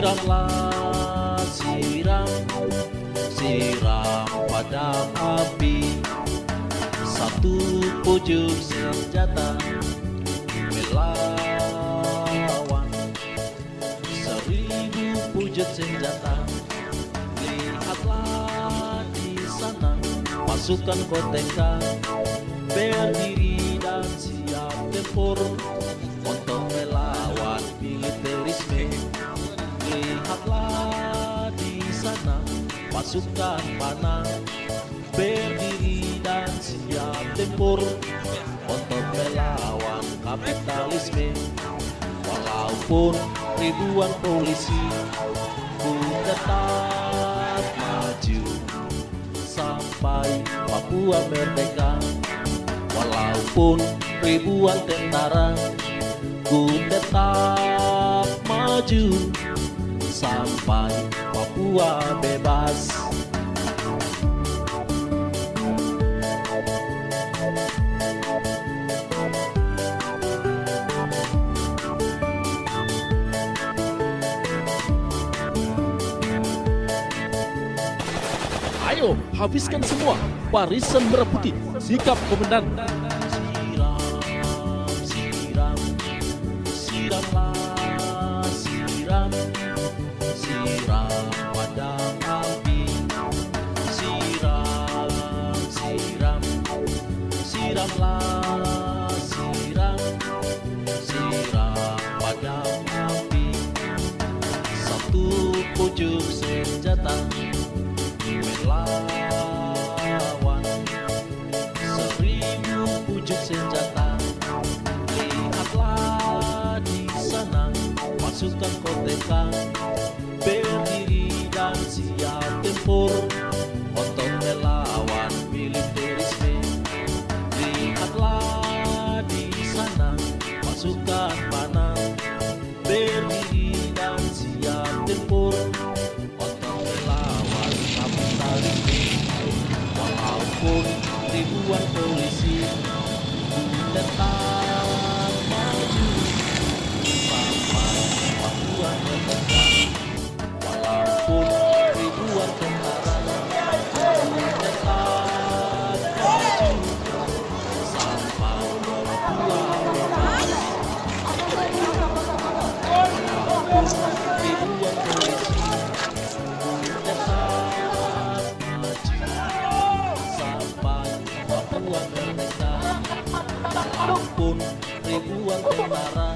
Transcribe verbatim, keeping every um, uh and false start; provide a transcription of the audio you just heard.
Siramlah, siram, siram padam api. Satu pucuk senjata melawan seribu pucuk senjata. Lihatlah di sana pasukan koteka berdiri dan siap tempur untuk melawan militerisme. Lihatlah di sana pasukan panah berdiri dan siap tempur untuk melawan kapitalisme. Walaupun ribuan polisi, ku tetap maju sampai Papua merdeka. Walaupun ribuan tentara, ku tetap maju sampai Papua bebas. Ayo, habiskan semua barisan merah putih. Sikap komandan. Siram, siram, siramlah, siram, siram padam api. Siram, siram, siramlah, siram, siram padam api. Satu pucuk senjata melawan seribu pucuk senjata. Lihatlah di sana pasukan koteka berdiri dan siap tempur untuk melawan militerisme. Lihatlah di sana pasukan panah berdiri dan siap tempur untuk melawan kapitalisme. Walaupun ribuan polisi, ku tetap maju sampai Papua merdeka. Walaupun ribuan tentara, ku tetap maju sampai Papua bebas. Walaupun ribuan polisi, ku tetap maju sampai Papua merdeka. Walaupun ribuan tentara,